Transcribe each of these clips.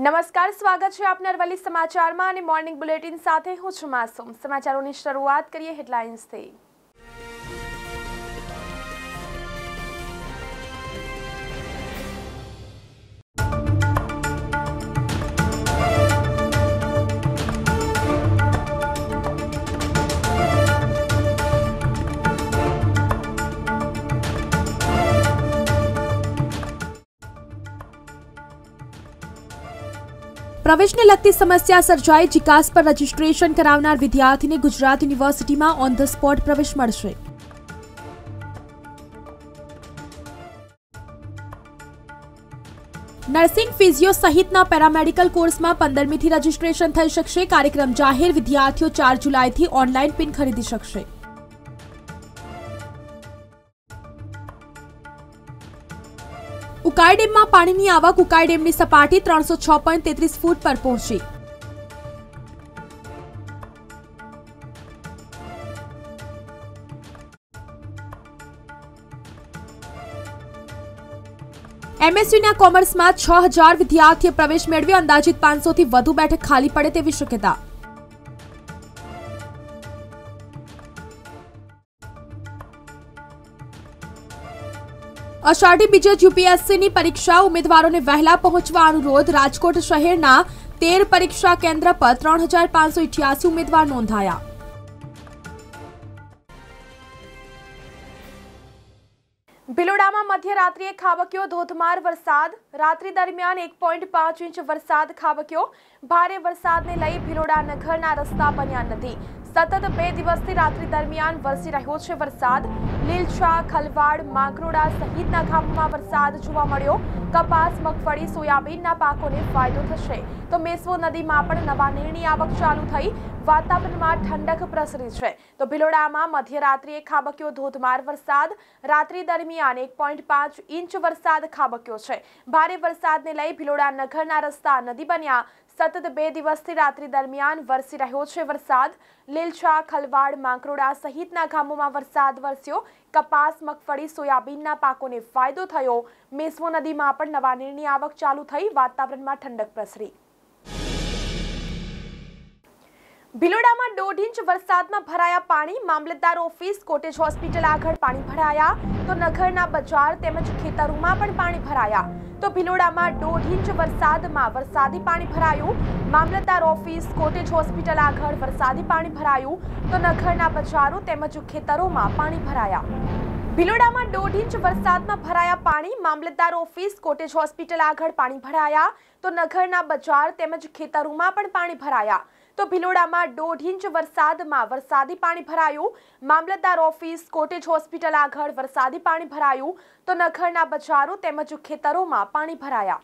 નમસ્કાર, સ્વાગત છે આપના અરવલ્લી સમાચારમાં અને મોર્નિંગ બુલેટિન સાથે હું છું માસૂમ। સમાચારોની શરૂઆત કરીએ હેડલાઇન્સથી। પ્રવેશને લગતી સમસ્યા સર્જાઈ, જીકાસ પર રજીસ્ટ્રેશન કરાવનાર વિદ્યાર્થીને ગુજરાત યુનિવર્સિટીમાં ઓન ધ સ્પોટ પ્રવેશ મળશે। નર્સિંગ, ફિઝિયો સહિતના પેરામેડિકલ કોર્સમાં 15મીથી રજીસ્ટ્રેશન થઈ શકશે। કાર્યક્રમ જાહેર, વિદ્યાર્થીઓ 4 જુલાઈથી ઓનલાઈન પિન ખરીદી શકશે। ઉકાઈ ડેમમાં પાણીની આવક, ઉકાઈ ડેમની સપાટી 306.33 ફૂટ પર પહોંચી। એમએસયુના કોમર્સમાં 6000 વિદ્યાર્થીએ પ્રવેશ મેળવ્યો, અંદાજિત 500થી વધુ બેઠક ખાલી પડે તેવી શક્યતા। અષાઢી બીજ યુપીએસસીની પરીક્ષા, ઉમેદવારોને વહેલા પહોંચવા અનુરોધ। રાજકોટ શહેરના 13 પરીક્ષા કેન્દ્ર પર 3588 ઉમેદવાર નોંધાયા। ભિલોડામાં મધ્યરાત્રિએ ખાબક્યો ધોધમાર વરસાદ, રાત્રિ દરમિયાન 1.5 ઇંચ વરસાદ ખાબક્યો। ભારે વરસાદને લઈ ભિલોડા નગરના રસ્તા બન્યા નથી। સતત 2 દિવસથી રાત્રિ દરમિયાન વરસી રહ્યો છે વરસાદ। લીલછા, ખલવાડ, માંગરોળા સહિતના ગામોમાં વરસાદ જોવા મળ્યો। કપાસ, મગફળી, સોયાબીનના પાકોને ફાયદો થશે તો મેસવો નદીમાં પણ નવા નીરની આવક ચાલુ થઈ। વાતાવરણમાં ઠંડક પ્રસરી છે તો ભિલોડામાં મધ્યરાત્રિએ ખાબક્યો ધોધમાર વરસાદ, રાત્રિ દરમિયાન 1.5 ઇંચ વરસાદ ખાબક્યો છે। ભારે વરસાદને લઈ ભિલોડા નગરના રસ્તા નદી બન્યા। સતત 2 દિવસથી રાત્રિ દરમિયાન વરસી રહ્યો છે વરસાદ। લીલછા, ખલવાડ, માંગરોળા સહિતના ગામોમાં વરસાદ વરસ્યો। કપાસ, મગફળી, સોયાબીનના પાકોને ફાયદો થયો। મેસવો નદીમાં પણ નવા નીરની આવક ચાલુ થઈ। વાતાવરણમાં ઠંડક પ્રસરી। ભિલોડામાં 1.5 ઇંચ વરસાદમાં ભરાયા પાણી, મામલતદાર ઓફિસ, કોટેજ હોસ્પિટલ આગળ પાણી ભરાયા તો નગરના બજાર તેમજ ખેતરોમાં પણ પાણી ભરાયા। તો ભિલોડામાં 1.5 ઇંચ વરસાદમાં વરસાદી પાણી ભરાયું। મામલતદાર ઓફિસ, કોટેજ હોસ્પિટલ આગળ વરસાદી પાણી ભરાયું તો નગરના બજારો તેમજ ખેતરોમાં પાણી ભરાયા। ભિલોડામાં 1.5 ઇંચ વરસાદમાં ભરાયા પાણી, મામલતદાર ઓફિસ, કોટેજ હોસ્પિટલ આગળ પાણી ભરાયા તો નગરના બજાર તેમજ ખેતરોમાં પણ પાણી ભરાયા। તો ભિલોડામાં 1.5 ઇંચ વરસાદમાં વરસાદી પાણી ભરાયું। મામલતદાર ઓફિસ, કોટેજ હોસ્પિટલ આગળ વરસાદી પાણી ભરાયું તો નગરના બજારો તેમજ ખેતરોમાં પાણી ભરાયા।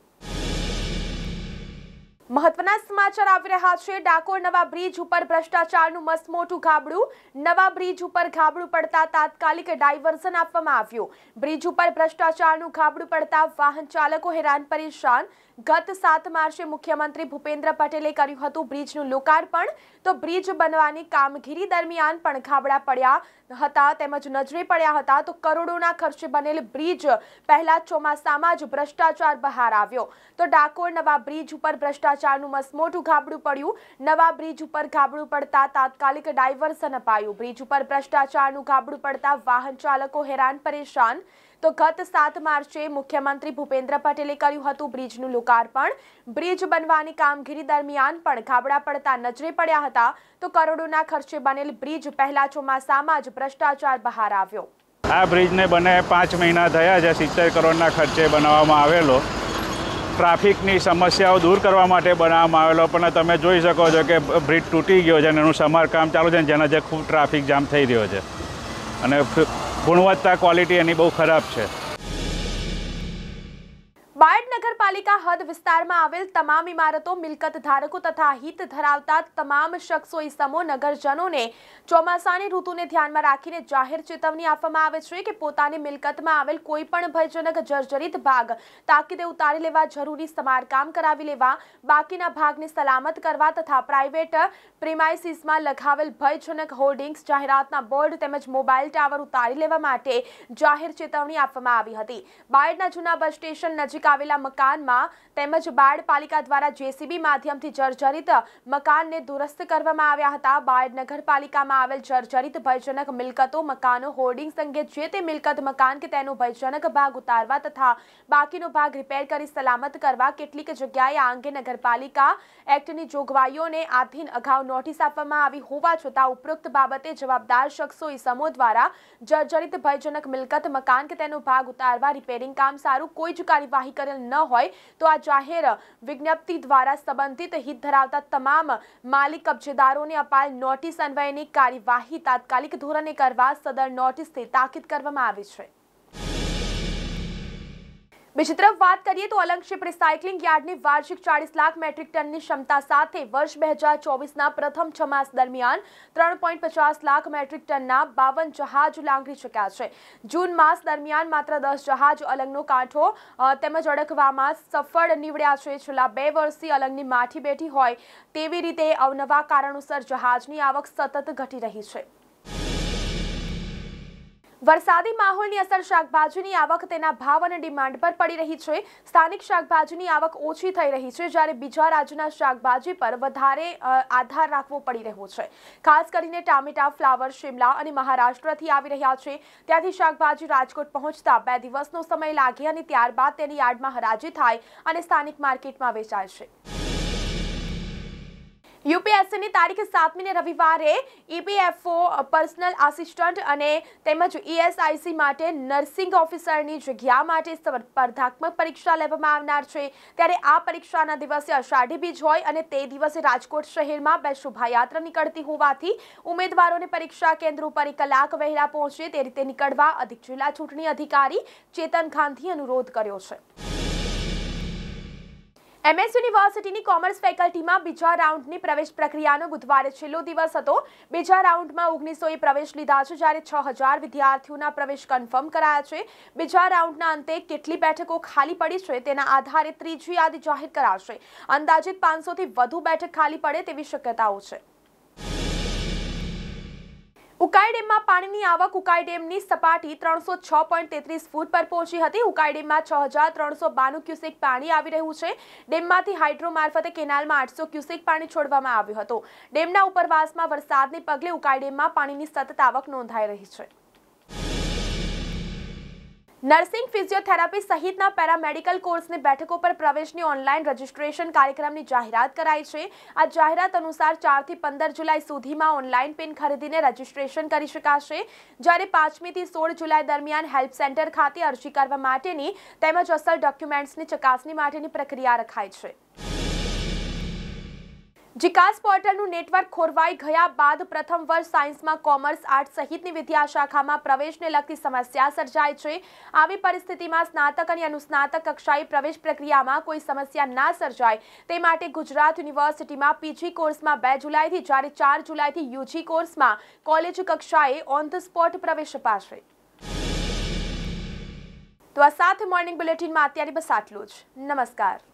મહત્વના સમાચાર આવી રહ્યા છે। ડાકોર નવા બ્રિજ ઉપર ભ્રષ્ટાચારનું મસમોટું ગાબડું, નવા બ્રિજ ઉપર ગાબડું પડતા તાત્કાલિક ડાયવર્ઝન આપવામાં આવ્યું। બ્રિજ ઉપર ભ્રષ્ટાચારનું ગાબડું પડતા વાહન ચાલકો હેરાન પરેશાન। ગત 7 માર્ચે મુખ્યમંત્રી ભૂપેન્દ્ર પટેલે કર્યું હતું બ્રિજનું લોકાર્પણ તો બ્રિજ બનવાની કામગીરી દરમિયાન પણ ગાબડા પડ્યા હતા તેમજ નજરે પડ્યા હતા તો કરોડોના ખર્ચે બનેલ બ્રિજ પહેલા ચોમાસામાં જ ભ્રષ્ટાચાર બહાર આવ્યો તો ડાકોર નવા બ્રિજ ઉપર ભ્રષ્ટાચારનું મસમોટું ગાબડું પડ્યું। નવા બ્રિજ ઉપર ગાબડું પડતા તાત્કાલિક ડાયવર્ઝન અપાયું। બ્રિજ ઉપર ભ્રષ્ટાચારનું ગાબડું પડતા વાહન ચાલકો હેરાન પરેશાન। તો ગત 7 માર્ચે મુખ્યમંત્રી ભૂપેન્દ્ર પટેલે કર્યું હતું બ્રિજનું લોકાર્પણ। બ્રિજ બનવાની કામગીરી દરમિયાન પણ ગાબડા પડતા નજરે પડ્યા હતા તો કરોડોના ખર્ચે બનેલ બ્રિજ પહેલા ચોમાસામાં જ ભ્રષ્ટાચાર બહાર આવ્યો। આ બ્રિજને બને 5 મહિના થયા છે। 70 કરોડના ખર્ચે બનાવવામાં આવેલો। ટ્રાફિકની સમસ્યાઓ દૂર કરવા માટે બનાવવામાં આવેલો પણ તમે જોઈ શકો છો કે બ્રિજ તૂટી ગયો છે અને એનું સમારકામ ચાલુ છે જેના જે ખૂબ ટ્રાફિક જામ થઈ રહ્યો છે અને ગુણવત્તા ક્વોલિટી એની બહુ ખરાબ છે। બાયડ નગરપાલિકા હદ વિસ્તારમાં આવેલ તમામ ઇમારતો, મિલકત ધારકો તથા હિત ધરાવતા તમામ શખ્સો ઇસમો નગરજનોને ચોમાસાની ઋતુને ધ્યાનમાં રાખીને જાહેર ચેતવણી આપવામાં આવે છે કે પોતાની મિલકતમાં આવેલ કોઈ પણ ભયજનક જર્જરિત ભાગ તાકીદે ઉતારી લેવા, જરૂરી સમારકામ કરાવી લેવા, બાકીના ભાગને સલામત કરવા તથા પ્રાઇવેટ પ્રિમાઇસીસમાં લગાવેલ ભયજનક હોર્ડિંગ્સ, જાહેરાતના બોર્ડ તેમજ મોબાઈલ ટાવર ઉતારી લેવા માટે જાહેર ચેતવણી આપવામાં આવી હતી। બાયડના જૂના બસ સ્ટેશન નજીક આવેલા મકાનમાં તેમજ બાયડ પાલિકા દ્વારા જેસીબી માધ્યમથી જર્જરિત મકાનને દુરસ્ત કરવામાં આવ્યા હતા. બાયડ નગરપાલિકામાં આવેલ જર્જરિત ભયજનક મિલકતો, મકાનો, હોર્ડિંગ્સ અંગે જે તે મિલકત, મકાન કે તેનો ભયજનક ભાગ ઉતારવા તથા બાકીનો ભાગ રિપેર કરી સલામત કરવા કેટલીક જગ્યાએ આ અંગે નગરપાલિકા એક્ટની જોગવાઈઓને આધીન અગાઉ નોટિસ આપવામાં આવી હોવા છતાં ઉપરોક્ત બાબતે જવાબદાર શખ્સો ઇસમો દ્વારા જર્જરિત ભયજનક મિલકત, મકાન કે તેનો ભાગ ઉતારવા, રિપેરિંગ કામ સારું કોઈ જ કાર્યવાહી કરેલ ન હોય તો આ જાહેર વિજ્ઞપ્તિ દ્વારા સંબંધિત હિત ધરાવતા તમામ માલિક કબજેદારોને અપાયેલ નોટિસ અન્વયની કાર્યવાહી તાત્કાલિક ધોરણે કરવા સદર નોટિસથી તાકીદ કરવામાં આવી છે. બીજી તરફ વાત કરીએ તો અલંગશીપ રિસાયકલિંગ યાર્ડની વાર્ષિક 40 લાખ મેટ્રિક ટનની ક્ષમતા સાથે વર્ષ 2024ના પ્રથમ 6 માસ દરમિયાન 3.50 લાખ મેટ્રિક ટનના 52 જહાજ લાંઘી શક્યા છે. જૂન માસ દરમિયાન માત્ર 10 જહાજ અલંગનો કાંઠો તેમજ અડકવામાં સફળ નીવડ્યા છે. છેલ્લા 2 વર્ષથી અલંગની માઠી બેઠી હોય તેવી રીતે અવનવા કારણોસર જહાજની આવક સતત ઘટી રહી છે. વરસાદી માહોલની અસર શાકભાજીની આવક, તેના ભાવ અને ડિમાન્ડ પર પડી રહી છે. સ્થાનિક શાકભાજીની આવક ઓછી થઈ રહી છે, જ્યારે બીજા રાજ્યના શાકભાજી પર વધારે આધાર રાખવો પડી રહ્યો છે. ખાસ કરીને ટામેટા, ફ્લાવર, શિમલા અને મહારાષ્ટ્રથી આવી રહ્યા છે. ત્યાંથી શાકભાજી રાજકોટ પહોંચતા 2 દિવસનો સમય લાગે અને ત્યારબાદ તેની યાર્ડમાં હરાજી થાય અને સ્થાનિક માર્કેટમાં વેચાય છે. યુપીએસસીની તારીખ 7મીને રવિવારે ઈપીએફઓ પર્સનલ આસિસ્ટન્ટ અને તેમજ ઈએસઆઈસી માટે નર્સિંગ ઓફિસરની જગ્યા માટે સ્પર્ધાત્મક પરીક્ષા લેવામાં આવનાર છે. ત્યારે આ પરીક્ષાના દિવસે અષાઢી બીજ હોય અને તે દિવસે રાજકોટ શહેરમાં 2 શોભાયાત્રા નીકળતી હોવાથી ઉમેદવારોને પરીક્ષા કેન્દ્ર ઉપર 1 કલાક વહેલા પહોંચે તે રીતે નીકળવા અધિક જિલ્લા ચૂંટણી અધિકારી ચેતન ગાંધીએ અનુરોધ કર્યો છે. એમએસ યુનિવર્સિટીની કોમર્સ ફેકલ્ટીમાં બીજા રાઉન્ડની પ્રવેશ પ્રક્રિયાનો બુધવારે છેલ્લો દિવસ હતો. બીજા રાઉન્ડમાં 1900એ પ્રવેશ લીધા છે, જ્યારે 6000 વિદ્યાર્થીઓના પ્રવેશ કન્ફર્મ કરાયા છે. બીજા રાઉન્ડના અંતે કેટલી બેઠકો ખાલી પડી છે તેના આધારે ત્રીજી યાદી જાહેર કરાશે. અંદાજિત 500થી વધુ બેઠક ખાલી પડે તેવી શક્યતાઓ છે. ઉકાઈ ડેમમાં પાણીની આવક. ઉકાઈ ડેમની સપાટી 306.33 ફૂટ પર પહોંચી હતી. ઉકાઈ ડેમમાં 6392 ક્યુસેક પાણી આવી રહ્યું છે. ડેમમાંથી હાઇડ્રો મારફતે કેનાલમાં 800 ક્યુસેક પાણી છોડવામાં આવ્યું હતું. ડેમના ઉપરવાસમાં વરસાદને પગલે ઉકાઈ ડેમમાં પાણીની સતત આવક નોંધાઈ રહી છે. નર્સિંગ, ફિઝિયોથેરાપી સહિતના પેરામેડિકલ કોર્સની બેઠકો પર પ્રવેશની ઓનલાઈન રજિસ્ટ્રેશન કાર્યક્રમની જાહેરાત કરાઈ છે. આ જાહેરાત અનુસાર 4 થી 15 જુલાઈ સુધીમાં ઓનલાઈન પિન ખરીદીને રજિસ્ટ્રેશન કરી શકાશે. જ્યારે 5મી થી 16 જુલાઈ દરમિયાન હેલ્પ સેન્ટર ખાતે અરજી કરવા માટેની તેમજ અસલ ડોક્યુમેન્ટ્સની ચકાસણી માટેની પ્રક્રિયા રખાઈ છે. જીકાસ પોર્ટલનું નેટવર્ક ખોરવાઈ ગયા બાદ પ્રથમ વર્ષ સાયન્સમાં કોમર્સ, આર્ટ્સ સહિતની વિદ્યાશાખામાં પ્રવેશને લગતી સમસ્યા સર્જાઈ છે. આવી પરિસ્થિતિમાં સ્નાતક અને અનુસ્નાતક કક્ષાએ પ્રવેશ પ્રક્રિયામાં કોઈ સમસ્યા ના સર્જાય તે માટે ગુજરાત યુનિવર્સિટીમાં પીજી કોર્સમાં 2 જુલાઈથી જ્યારે 4 જુલાઈથી યુજી કોર્સમાં કોલેજ કક્ષાએ ઓન ધ સ્પોટ પ્રવેશ અપાશે. તો આ સાથે મોર્નિંગ બુલેટિનમાં અત્યારે બસ આટલું જ. નમસ્કાર.